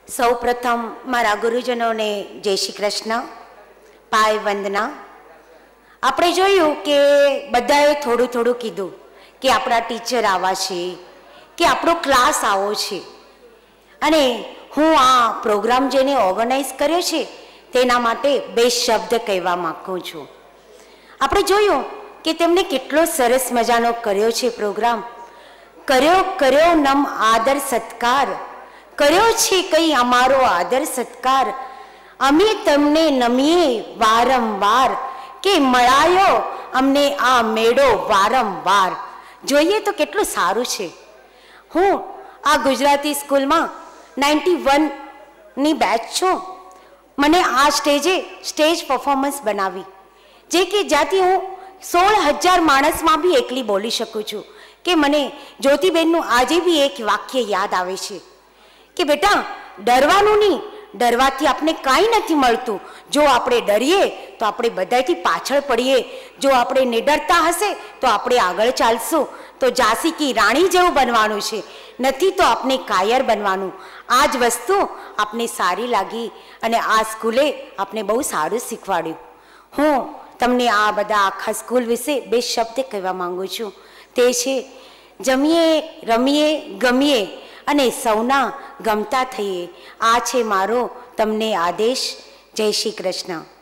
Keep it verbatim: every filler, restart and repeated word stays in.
સૌ પ્રથમ મારા ગુરુજનોને જય શ્રી કૃષ્ણ, પાય વંદના. આપણે જોયું કે બધાએ થોડું થોડું કીધું કે આપણા ટીચર આવા છે, કે આપણો ક્લાસ આવો છે, અને હું આ પ્રોગ્રામ જેને ઓર્ગેનાઇઝ કર્યો છે તેના માટે બે શબ્દ કહેવા માગું છું. આપણે જોયું કે તેમને કેટલો સરસ મજાનો કર્યો છે પ્રોગ્રામ. કર્યો કર્યો નમ આદર સત્કાર, કર્યો છે કંઈ અમારો આદર સત્કાર, અમે તમને નમીએ વારંવાર, કે મળાયો અમને આ મેળો વારંવાર. જોઈએ તો કેટલું સારું છે. હું આ ગુજરાતી સ્કૂલમાં નાઇન્ટી વનની બેચ છું. મને આ સ્ટેજે સ્ટેજ પરફોર્મન્સ બનાવી, જે કે જ્યાંથી હું સોળ હજાર માણસમાં બી એકલી બોલી શકું છું. કે મને જ્યોતિબેનનું આજે બી એક વાક્ય યાદ આવે છે કે બેટા, ડરવાનું નહીં, ડરવાથી આપણે કાંઈ નથી મળતું. જો આપણે ડરીએ તો આપણે બધાથી પાછળ પડીએ, જો આપણે નિડરતા હશે તો આપણે આગળ ચાલશું. તો ઝાંસી કી રાણી જેવું બનવાનું છે, નથી તો આપણે કાયર બનવાનું. આ જ વસ્તુ આપને સારી લાગી અને આ સ્કૂલે આપણે બહુ સારું શીખવાડ્યું. હું તમને આ બધા આખા સ્કૂલ વિશે બે શબ્દ કહેવા માંગુ છું. તે છે જમીએ, રમીએ, ગમીએ અને સૌના ગમતા થઈએ. આ છે મારો તમને આદેશ. જય શ્રી કૃષ્ણ.